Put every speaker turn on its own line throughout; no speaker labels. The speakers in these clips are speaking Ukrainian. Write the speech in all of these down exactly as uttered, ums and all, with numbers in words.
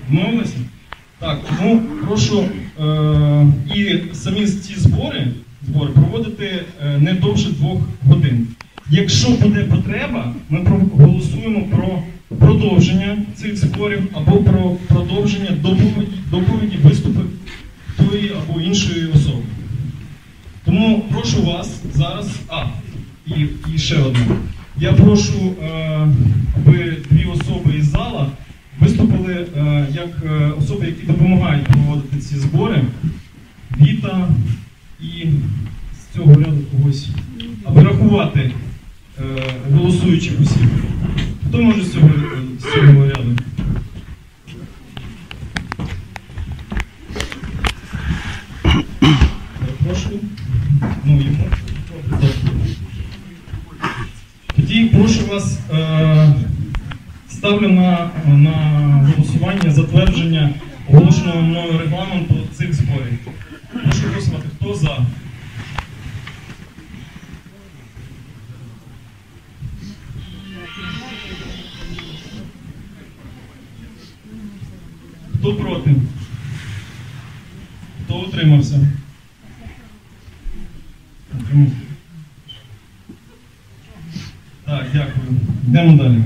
Домовилися? Так, тому прошу е- і самі ці збори, збори проводити е- не довше двох годин. Якщо буде потреба, ми проголосуємо про продовження цих зборів або про продовження доповіді, доповіді виступу тої або іншої особи. Тому прошу вас зараз, а, і, і ще одне. Я прошу, е, аби дві особи із зала виступили е, як е, особи, які допомагають проводити ці збори. Віта і з цього ряду когось, аби рахувати е, голосуючих осіб. Хто може з цього, з цього ряду? Прошу. Ну, йому. Тоді прошу вас, е, ставлю на, на голосування затвердження оголошеного мною регламенту цих зборів. Прошу голосувати, хто за? Хто проти? Хто утримався? Утримався. Так, дякую. Йдемо далі.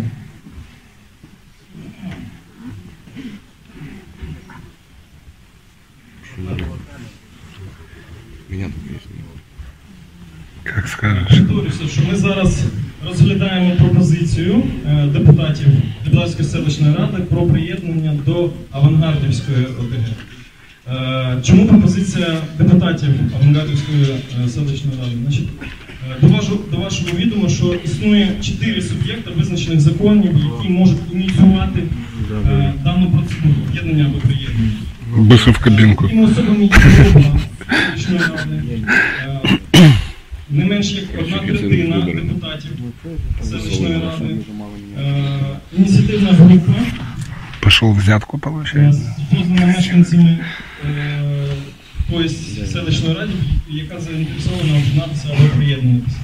Меня тут есть. Как скажешь.
Повторюся, що ми зараз розглядаємо пропозицію е, депутатів Депутатської селищної ради про приєднання до Авангардівської ОТГ. Е, чому пропозиція депутатів Авангардівської е, селищної ради? Значить, е, до, вашу, до вашого відома, що існує чотири суб'єкти визначених законів, які можуть ініціювати е, дану процедуру об'єднання або приєднання.
Быстро в кабинку.
Такими особами є голова селищної ради. Е, Не менш як одна третина депутатів селищної ради, е, ініціативна група,
Пошел взятку, получается.
створена мешканцями е, якоїсь селищної ради, яка заінтересована об'єднатися або приєднуватися.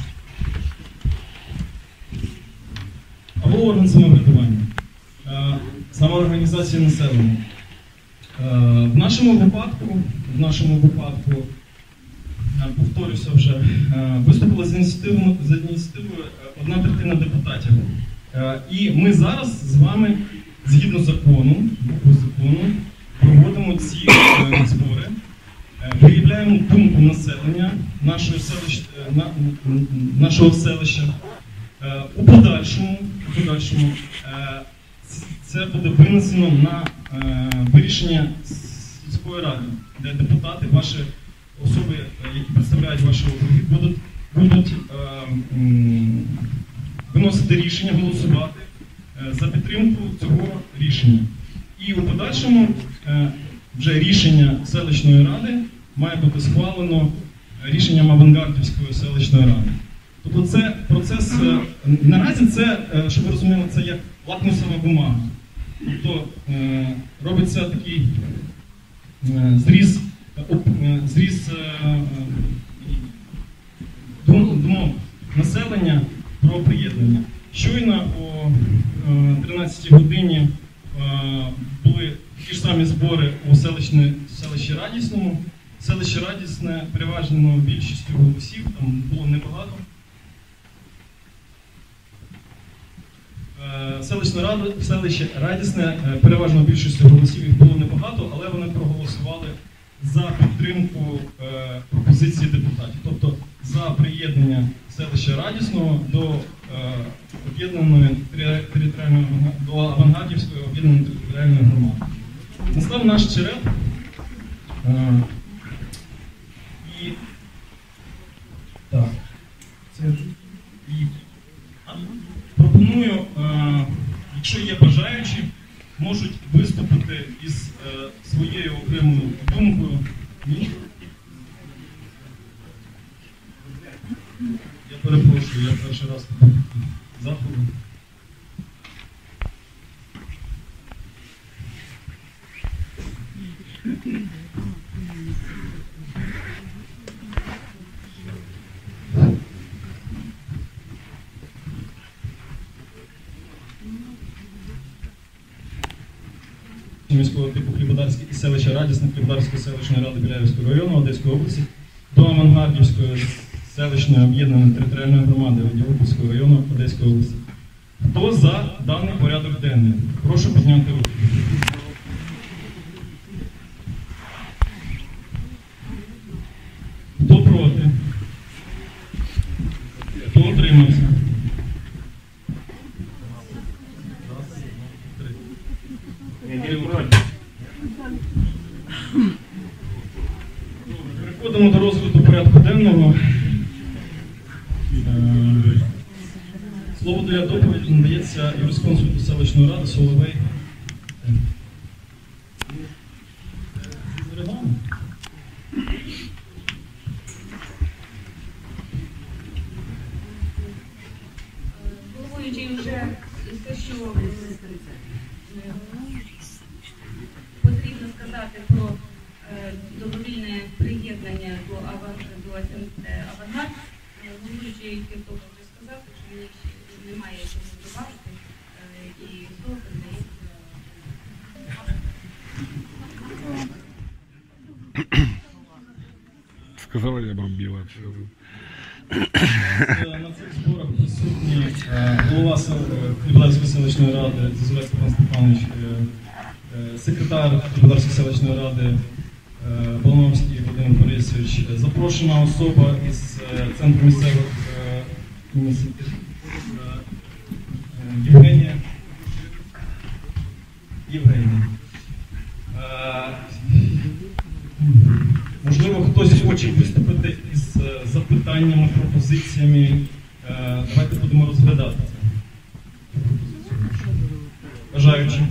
Або орган самоврядування, е, самоорганізація населення. Е, в нашому випадку, в нашому випадку, повторюся вже, виступила з ініціативою, з ініціативою одна третина депутатів. І ми зараз з вами, згідно закону, закону проводимо ці збори, виявляємо думку населення нашого селища, нашого селища. У подальшому, у подальшому це буде винесено на вирішення сільської ради, де депутати, ваші особи, які представляють ваші округи, будуть, будуть е, м, виносити рішення, голосувати е, за підтримку цього рішення. І у подальшому е, вже рішення селищної ради має бути схвалено рішенням Авангардівської селищної ради. Тобто це процес, е, наразі це, е, щоб ви розуміли, це як лакмусова бумага. Тобто е, робиться такий е, зріз зріз думок населення про приєднання. Щойно о тринадцятій годині були ті ж самі збори у селищі Радісному. Селище Радісне переважною більшістю голосів, там було небагато. Селищна рада, селище Радісне переважною більшістю голосів їх було небагато, але вони проголосували за підтримку е, пропозиції депутатів, тобто за приєднання селища Радісного до е, об'єднаної територіальної до Авангардівської об'єднаної територіальної громади. Настав наш черед. Е, і так, це і а, пропоную, е, якщо є бажаючі, можуть виступити із е, своєю окремою думкою. Ні? Я перепрошую, я перший раз заходу. міського типу Хлібодарське і селище Радісне Хлібодарської селищної ради Біляївського району Одеської області до Авангардівської селищної об'єднаної територіальної громади Радіопольського району Одеської області. Хто за даний порядок денний? Прошу підняти руку. Хто проти? Хто утримався? Переходимо до розгляду порядку денного. Слово для доповіді надається юрисконсульту селищної ради Соловей.
Головуючий вже те, що потрібно сказати про добровільне приєднання до «Авангард», головуючий того вже сказав, що мені ще немає чого добавити, і слово передається.
Сказала, я бомбила.
На цих зборах присутні голова Хлібодарської селищної ради Зозуля Степан Степанович, секретар Хлібодарської селищної ради Балановський Володимир Борисович, запрошена особа із Центру місцевих ініціатив Євгенія. Євгенія. Можливо, хтось хоче виступити із запитаннями, пропозиціями. Давайте будемо розглядати це. Бажаючи.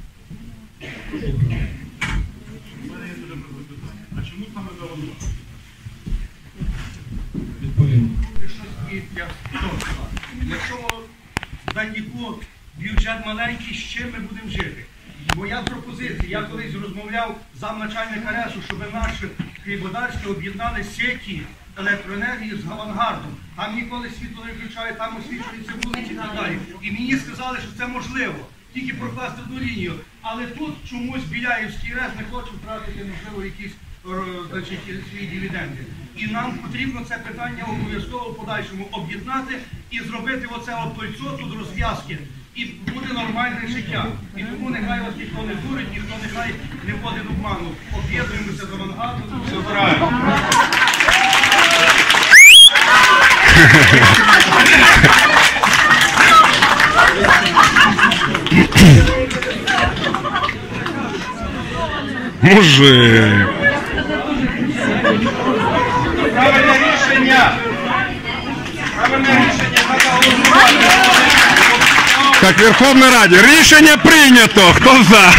А чому саме Авангард?
Відповім.
Якщо дати бюджет маленький, з чим ми будемо жити? Моя пропозиція, я колись розмовляв з замначальника РЕСу, щоб наші Хлібодарські об'єднали сеті електроенергії з Авангардом. Там ніколи світло не включають, там освітлюються вулиці і так далі. І мені сказали, що це можливо, тільки прокласти одну лінію. Але тут чомусь Біляївський РЕС не хоче втратити, можливо, якісь значить, свої дивіденди. І нам потрібно це питання обов'язково в подальшому об'єднати і зробити оце от кольцо тут розв'язки. І буде нормальне життя. І тому нехай вас ніхто не дурить, ніхто нехай не вводить в обману. Об'єднуємося з Авангардом, все правильно.
Мужик.
Правильне рішення. Правильне рішення.
Так, Верховна Раді, рішення прийнято. Хто за?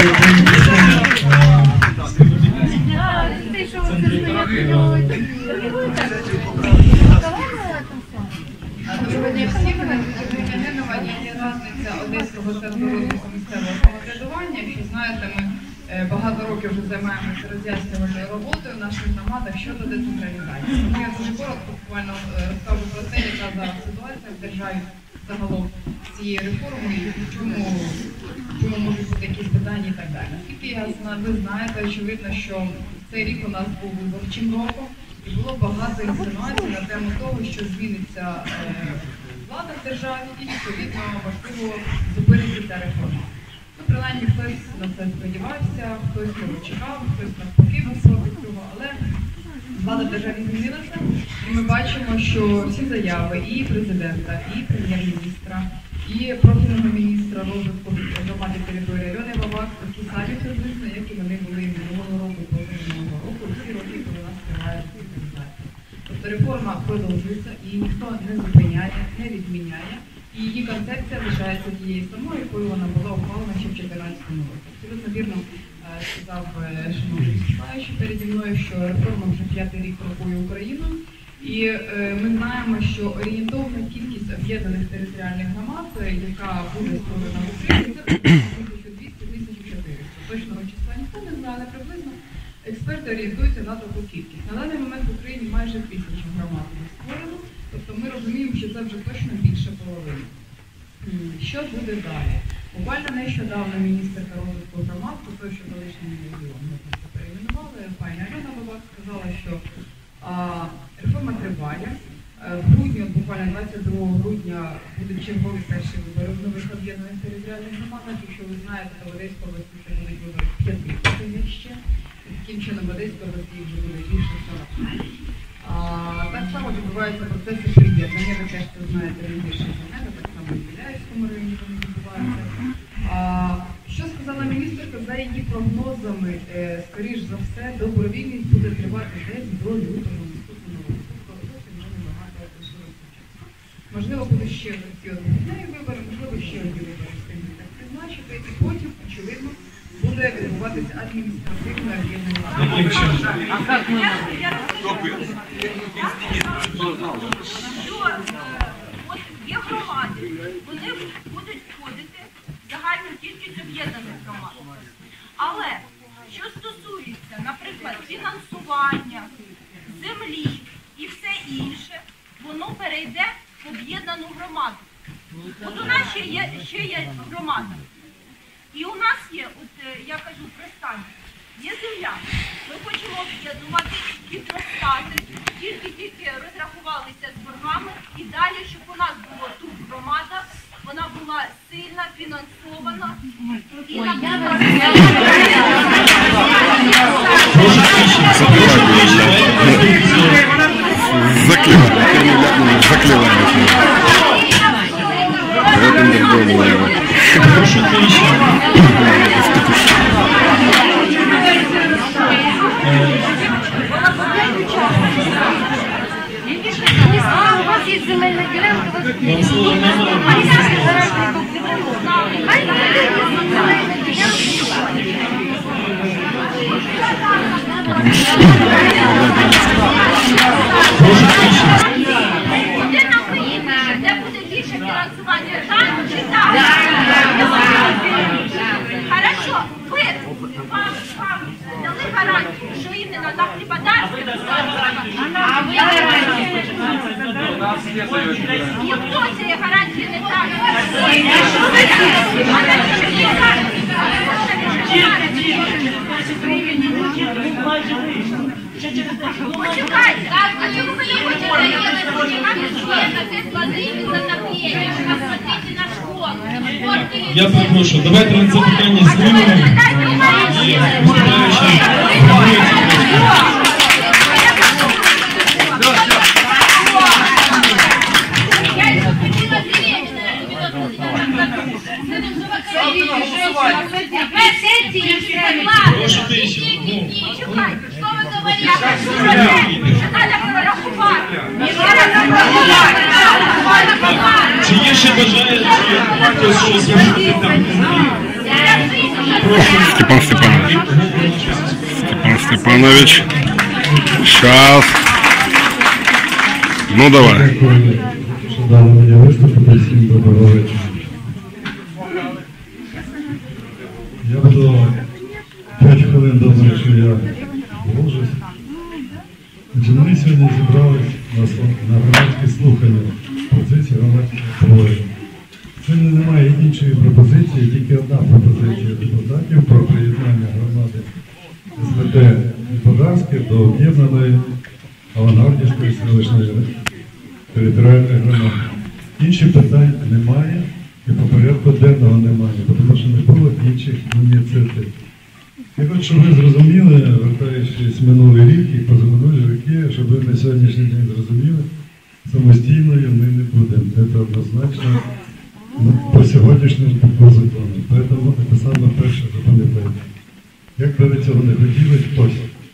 Доброго дня всім. Ірина Генова, я радниця Одеського центру розвитку місцевого самоврядування. Як ви знаєте, ми багато років вже займаємося роз'яснювальною роботою в наших громадах щодо децентралізації. Тому я дуже коротко буквально розкажу про те, яка зараз ситуація в державі загалом з цією реформою і чому, чому можуть бути якісь питання і так далі. Наскільки я знаю, ви знаєте, очевидно, що цей рік у нас був виборчим роком і було багато інсинуацій на тему того, що зміниться е, влада в державі і, відповідно, важливо зупинити ця реформа. Ну, принаймні, хтось на це сподівався, хтось цього чекав, хтось навпаки висок від цього, але влада в державі змінилася, і ми бачимо, що всі заяви і президента, і прем'єр-міністра, і профільного міністра розвитку громади території Альони Бабак такі самі приблизно, як і вони були минулого року, позаминулого року, всі роки, коли у нас триває децентралізація. Тобто реформа продовжується, і ніхто не зупиняє, не відміняє. І її концепція лишається тією самою, якою вона була ухвалена ще в дві тисячі чотирнадцятому році. Абсолютно вірно сказав шановний виступаючий переді мною, що реформа вже п'ятий рік крокує Україною. І е, ми знаємо, що орієнтовна кількість об'єднаних територіальних громад, яка буде створена в Україні, це тисяча двісті - тисяча чотириста. Точного числа ніхто не знає, але приблизно експерти орієнтуються на таку кількість. На даний момент в Україні майже тисяча громад створено, тобто ми розуміємо, що це вже точно більше половини. Що буде далі? Буквально нещодавно міністерка розвитку громад, той, що колишній регіон, ми це перейменували, пані Альона Бабак сказала, що а, реформа триває. В грудні, от буквально двадцять другого грудня, будуть чергові перші вибори в нових об'єднаних територіальних громадах. Якщо ви знаєте, то в Одеській області це будуть вибори п'яти потім ще. І таким чином в Одеській області їх вже буде більше сорок. Так само відбуваються процеси приєднання, ви теж це знаєте більше за мене, так само і в Біляївському районі вони відбуваються. Що сказала міністерка, за її прогнозами, скоріш за все, добровільність буде тривати десь до лютого наступного року. Можливо, будуть ще ці одні вибори, можливо, ще одні вибори встигнуть так призначити, і потім, очевидно, буде відбуватися адміністративне об'єднання.
А як ми от є громади, вони будуть входити в загальну кількість об'єднаних громад. Але що стосується, наприклад, фінансування, землі і все інше, воно перейде в об'єднану громаду. От у нас ще є, ще є громада. І у нас є, от я кажу, пристання, є земля. Ми хочемо об'єднувати, підростати, тільки-тільки розрахувалися з боргами і далі, щоб у нас була тут громада, вона була сильна, фінансована. І
Прошу тиші.
У вас є земельна ділянка, у вас
Вам слово немає. Прошу тиші.
де нам виїхати, де буде більше фінансування, там чи там? Хорошо, ви, вам, вам дали гарантію, що іменно на Хлібодарське а ви ніхто цієї гарантії не дав. Почекайте, а чому ви не хочете почекати на це складити затоплення, посмотрите на школу?
Я перепрошую, давайте ми це питання знімемо. І постараючи Прошу тиші.
Чекайте, що ви говорите? Що треба порахувати?
Чи є ще бажаючі хтось щось вирішити там? Прошу.
Степан Степанович. Степан Степанович. Сейчас. Ну давай.
Дякую, що дали мені виступити. Всім доброго вечора. Я буду п'ять хвилин, думаю, що я вложусь. Отже, ми сьогодні зібрались на, на громадські слухання позиції громадських обговорень. Сьогодні немає іншої пропозиції, тільки одна пропозиція депутатів про приєднання громади СВТ Господарське до об'єднаної Авангардівської селищної територіальної громади. Інших питань немає і по порядку денного немає, тому що не було інших ініціатив. Я хочу, щоб ви зрозуміли, вертаючись минулий рік і позаминулі роки, щоб ви на сьогоднішній день зрозуміли, самостійною ми не будемо. Це однозначно по сьогоднішньому по закону. Тому це саме перше запам'ятайте. Як би ви цього не хотіли, ось.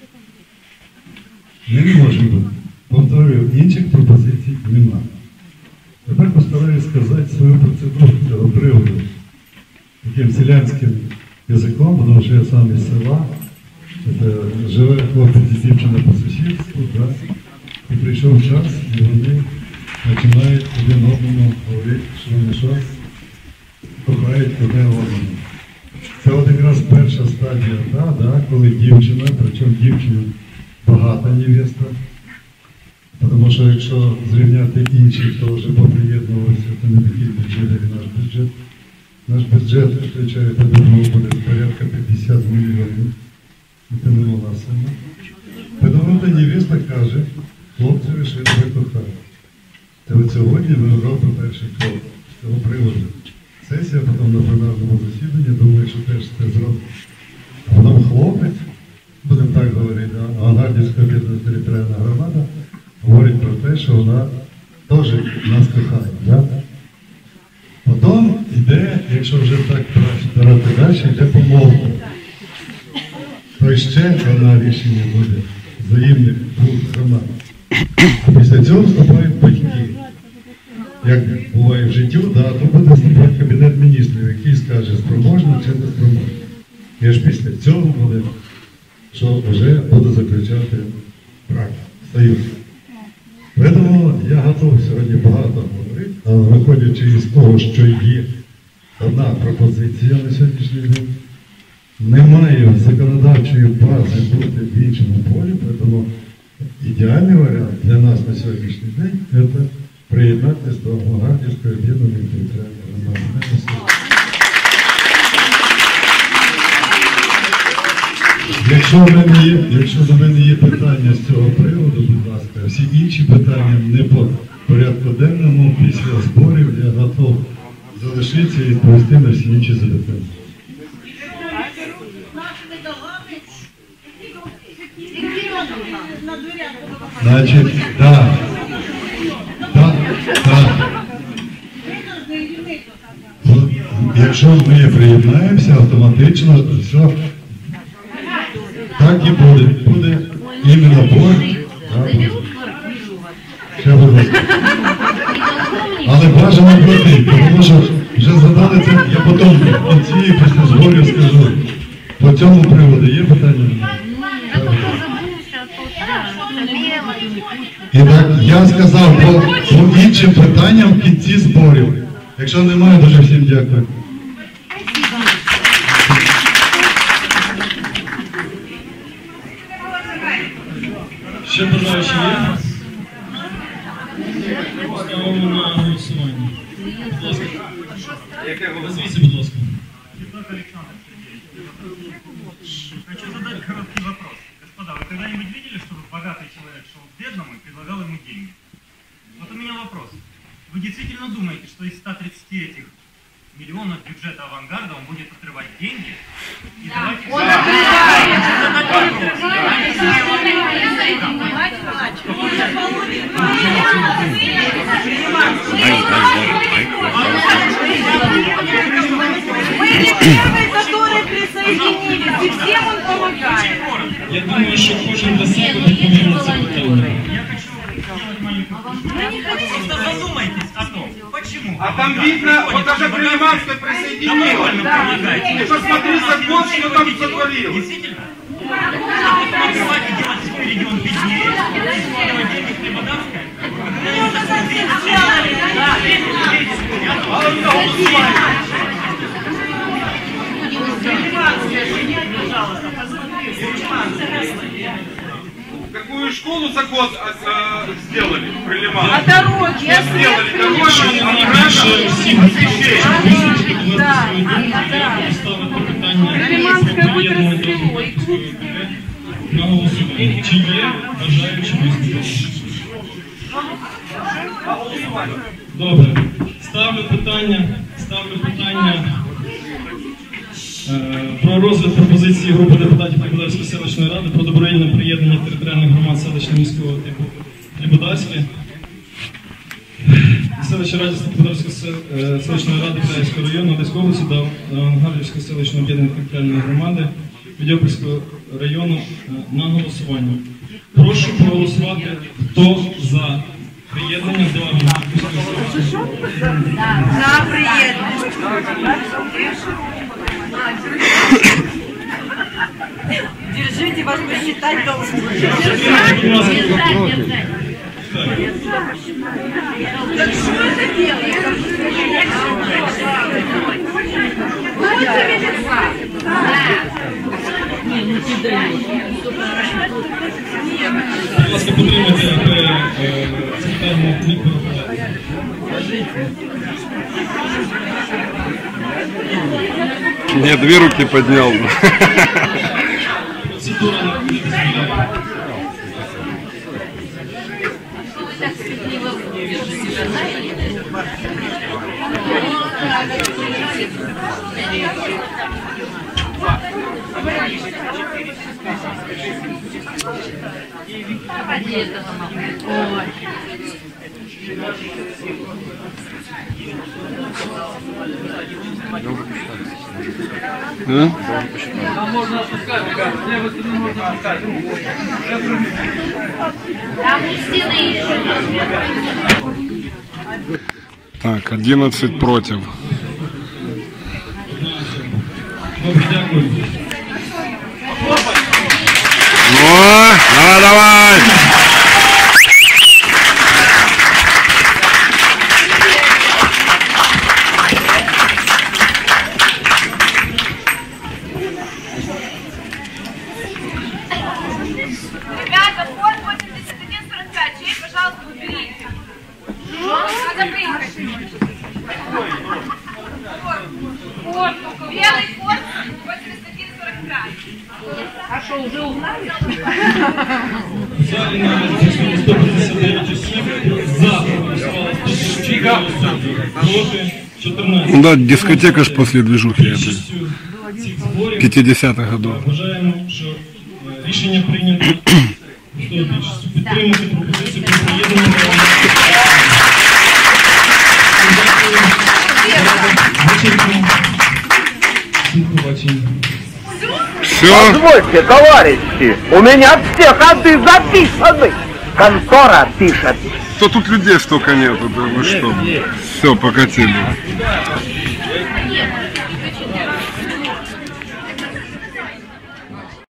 Ми не можемо бути. Повторюю, інших пропозицій немає. Тепер постараюсь сказати свою процедуру цього приводу таким селянським язиком, тому що я сам із села, це живе хлопець і дівчина по сусідству, да? І прийшов час, і вони починають один одному говорити, що вони що кохають одне одному. Це от якраз перша стадія, да, да, коли дівчина, причому дівчина багата невеста, тому що якщо зрівняти інших, то вже поприєднувалися, це не такий бюджет, як наш бюджет. Наш бюджет, включая педагогов, буде порядка п'ятдесят мільйонів. Це немала сума. Педагога невеста каже, хлопці вирішили тебе кохати. Та от сьогодні ми робимо перший крок з цього приводу. Сесія, потім на пленарному засіданні, думаю, що теж це зробить. А потім хлопець, будемо так говорити, Авангардівська об'єднана територіальна громада, говорить про те, що вона теж нас кохає. Да? Потім йде, якщо вже так брати далі, йде помолвка. То ще одне рішення буде взаємних двох громад. А після цього вступають батьки. Як буває в житті, да, то буде вступати Кабінет міністрів, який скаже, спроможно чи не спроможно. І аж після цього буде, що вже буде заключати брак, союз. Тому я готовий сьогодні багато говорити, але виходячи із того, що є одна пропозиція на сьогоднішній день, немає законодавчої бази бути в іншому полі, тому ідеальний варіант для нас на сьогоднішній день – це приєднатися до Авангардівської об'єднаної територіальної громади. Якщо в мене є, якщо до мене є питання з цього приводу, будь ласка, всі інші питання не по порядку денному, після зборів я готов залишитися і відповісти на всі інші запитання. Значить, так, так, так. Якщо ми приєднаємося, автоматично все так і буде. Буде іменно борг. Ще будь ласка. Але бажано платити, тому що вже задали це, я потім в кінці після зборів скажу. По цьому приводу є питання? І так, я сказав по, по іншим питанням в кінці зборів. Якщо немає, дуже всім дякую.
Ще бажаючі є? Ставимо на голосування. Будь ласка. Назвіться, будь ласка.
Хочу задать короткий вопрос. Господа, вы когда-нибудь видели, чтобы богатый человек шел к бедному и предлагал ему деньги? Вот у меня вопрос. Вы действительно думаете, что из ста тридцати этих миллионов бюджета авангарда он будет отрывать деньги? И давайте... Он
Мы не первые, которые присоединились, и всем он помогает.
Я думаю, що кожен для себе відповів на це питання.
Я хочу сделать маленькую... Просто задумайтесь о том, почему...
А там видно, вот даже Прилиманская присоединилась. Ты посмотри, закон, что там сотворилось.
Действительно? Давайте делать теперь регион беднее, делать деньги в Прибодарское.
Какую школу за год э, сделали в Прилимане?
А дороги, а
Сделали
свет,
дороги,
Якщо немає більше всіх освітлюючих виступів, довести свою думку, поставити питання приєднання до Авангардівської ОТГ на голосування. Чи є бажаючі виступити? Добре. Ставлю питання, ставлю питання е, про розгляд пропозиції групи депутатів Прибодарської селищної ради про добровільне приєднання територіальних громад селища міського типу Прибодарське. Селища раді Прибодарської селищної ради Київського району Одеської області до Авангардівської селищної об'єднаної територіальної громади Відьопольського району на голосування. Прошу проголосувати, хто за приєднання до Авангардівської селищної ради.
за приєднання. Держите, вас посчитать должны. Так что это делает?
Будь ласка, підтримайте секретарну мікрофон.
Нет, две руки поднял.
Процедура на
Так, одиннадцать против.
Добре, дякую.
О, давай, давай!
Ребята, форт восемьдесят один сорок пять, чей, пожалуйста, уберите. Надо выехать. Форт, белый форт восемьдесят один сорок пять. А что, уже узнали?
В залі на сто п'ятдесят дев'ять осіб, за проголосувало сто сорок чотири особи, проти чотирнадцять.
Ну да, дискотека ж после движухи этой.
Більшістю цих зборів
п'ятдесятих годов.
вважаємо, що е, рішення прийнято простою більшістю. Підтримати пропозицію про приєднання до Дякую. Всім побачення.
Все?
Позвольте, товарищи, у меня все ходы записаны. Контора пишет.
То тут людей столько нету, да вы что? Все, покатили.